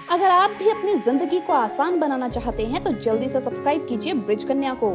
अगर आप भी अपनी जिंदगी को आसान बनाना चाहते हैं तो जल्दी से सब्सक्राइब कीजिए ब्रिज कन्या को।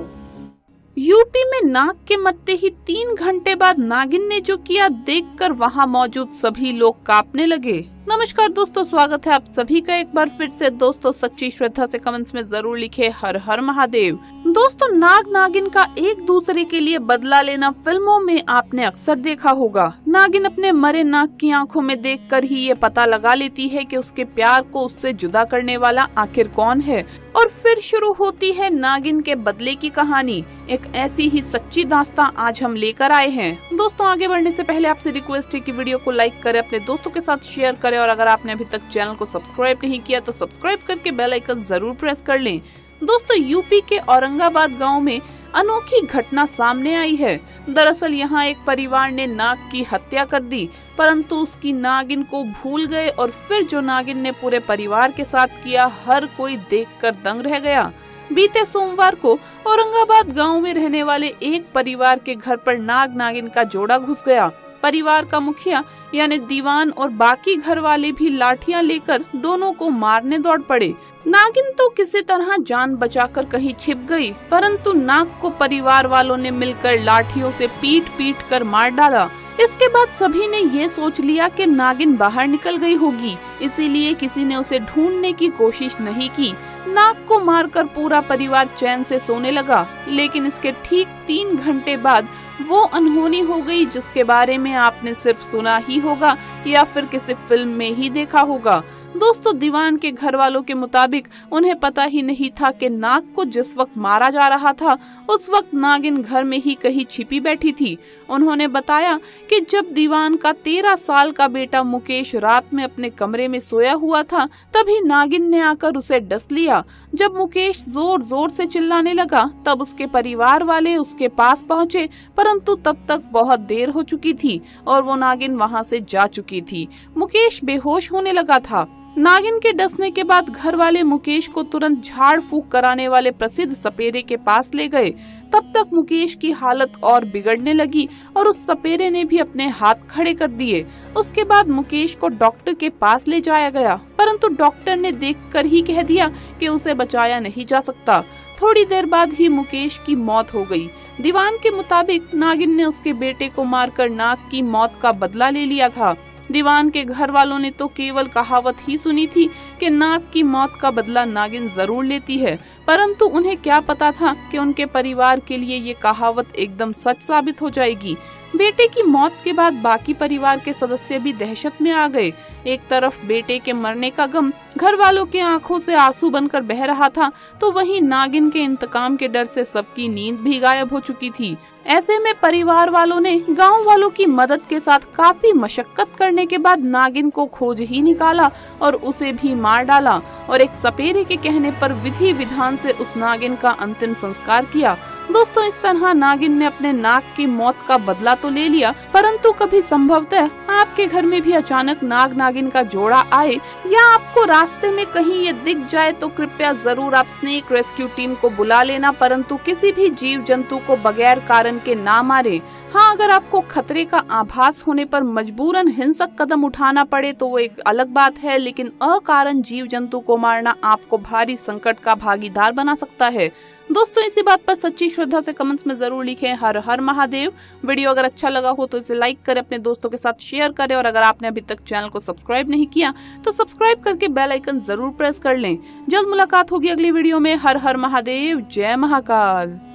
यूपी में नाग के मरते ही 3 घंटे बाद नागिन ने जो किया देखकर वहां मौजूद सभी लोग कांपने लगे। नमस्कार दोस्तों, स्वागत है आप सभी का एक बार फिर से। दोस्तों सच्ची श्रद्धा से कमेंट्स में जरूर लिखे हर हर महादेव। दोस्तों नाग नागिन का एक दूसरे के लिए बदला लेना फिल्मों में आपने अक्सर देखा होगा। नागिन अपने मरे नाग की आंखों में देखकर ही ये पता लगा लेती है कि उसके प्यार को उससे जुदा करने वाला आखिर कौन है, और फिर शुरू होती है नागिन के बदले की कहानी। एक ऐसी ही सच्ची दास्तां आज हम लेकर आए हैं। दोस्तों आगे बढ़ने से पहले आपसे रिक्वेस्ट है कि वीडियो को लाइक करें, अपने दोस्तों के साथ शेयर करें, और अगर आपने अभी तक चैनल को सब्सक्राइब नहीं किया तो सब्सक्राइब करके बेल आइकन जरूर प्रेस कर लें। दोस्तों यूपी के औरंगाबाद गांव में अनोखी घटना सामने आई है। दरअसल यहाँ एक परिवार ने नाग की हत्या कर दी, परंतु उसकी नागिन को भूल गए, और फिर जो नागिन ने पूरे परिवार के साथ किया हर कोई देखकर दंग रह गया। बीते सोमवार को औरंगाबाद गांव में रहने वाले एक परिवार के घर पर नाग नागिन का जोड़ा घुस गया। परिवार का मुखिया यानी दीवान और बाकी घर वाले भी लाठियां लेकर दोनों को मारने दौड़ पड़े। नागिन तो किसी तरह जान बचाकर कहीं छिप गई, परंतु नाग को परिवार वालों ने मिलकर लाठियों से पीट पीट कर मार डाला। इसके बाद सभी ने ये सोच लिया कि नागिन बाहर निकल गई होगी, इसीलिए किसी ने उसे ढूंढने की कोशिश नहीं की। नाग को मारकर पूरा परिवार चैन से सोने लगा, लेकिन इसके ठीक 3 घंटे बाद वो अनहोनी हो गई जिसके बारे में आपने सिर्फ सुना ही होगा या फिर किसी फिल्म में ही देखा होगा। दोस्तों दीवान के घर वालों के मुताबिक उन्हें पता ही नहीं था कि नाग को जिस वक्त मारा जा रहा था उस वक्त नागिन घर में ही कहीं छिपी बैठी थी। उन्होंने बताया कि जब दीवान का 13 साल का बेटा मुकेश रात में अपने कमरे में सोया हुआ था तभी नागिन ने आकर उसे डस लिया। जब मुकेश जोर जोर से चिल्लाने लगा तब उसके परिवार वाले उसके पास पहुँचे, परंतु तब तक बहुत देर हो चुकी थी और वो नागिन वहाँ से जा चुकी थी। मुकेश बेहोश होने लगा था। नागिन के डसने के बाद घर वाले मुकेश को तुरंत झाड़ फूंक कराने वाले प्रसिद्ध सपेरे के पास ले गए। तब तक मुकेश की हालत और बिगड़ने लगी और उस सपेरे ने भी अपने हाथ खड़े कर दिए। उसके बाद मुकेश को डॉक्टर के पास ले जाया गया, परंतु डॉक्टर ने देखकर ही कह दिया कि उसे बचाया नहीं जा सकता। थोड़ी देर बाद ही मुकेश की मौत हो गई। दीवान के मुताबिक नागिन ने उसके बेटे को मारकर नाग की मौत का बदला ले लिया था। दीवान के घर वालों ने तो केवल कहावत ही सुनी थी कि नाग की मौत का बदला नागिन जरूर लेती है, परंतु उन्हें क्या पता था कि उनके परिवार के लिए ये कहावत एकदम सच साबित हो जाएगी। बेटे की मौत के बाद बाकी परिवार के सदस्य भी दहशत में आ गए। एक तरफ बेटे के मरने का गम घर वालों की आंखों से आंसू बनकर बह रहा था, तो वहीं नागिन के इंतकाम के डर से सबकी नींद भी गायब हो चुकी थी। ऐसे में परिवार वालों ने गांव वालों की मदद के साथ काफी मशक्कत करने के बाद नागिन को खोज ही निकाला और उसे भी मार डाला, और एक सपेरे के कहने पर विधि विधान से उस नागिन का अंतिम संस्कार किया। दोस्तों इस तरह नागिन ने अपने नाग की मौत का बदला तो ले लिया, परंतु कभी संभवतः आपके घर में भी अचानक नाग नागिन का जोड़ा आए या आपको रास्ते में कहीं ये दिख जाए तो कृपया जरूर आप स्नेक रेस्क्यू टीम को बुला लेना, परंतु किसी भी जीव जंतु को बगैर कारण के ना मारे। हाँ, अगर आपको खतरे का आभास होने पर मजबूरन हिंसक कदम उठाना पड़े तो वो एक अलग बात है, लेकिन अकारण जीव जंतु को मारना आपको भारी संकट का भागीदार बना सकता है। दोस्तों इसी बात पर सच्ची श्रद्धा से कमेंट्स में जरूर लिखें हर हर महादेव। वीडियो अगर अच्छा लगा हो तो इसे लाइक करें, अपने दोस्तों के साथ शेयर करें, और अगर आपने अभी तक चैनल को सब्सक्राइब नहीं किया तो सब्सक्राइब करके बेल आइकन जरूर प्रेस कर लें। जल्द मुलाकात होगी अगली वीडियो में। हर हर महादेव, जय महाकाल।